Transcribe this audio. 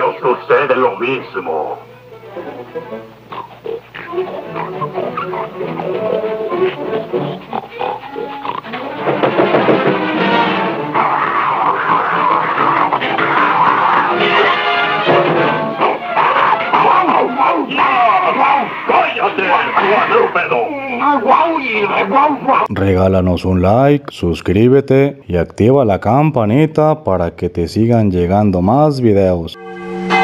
sucede lo mismo. Regálanos un like, suscríbete y activa la campanita para que te sigan llegando más videos.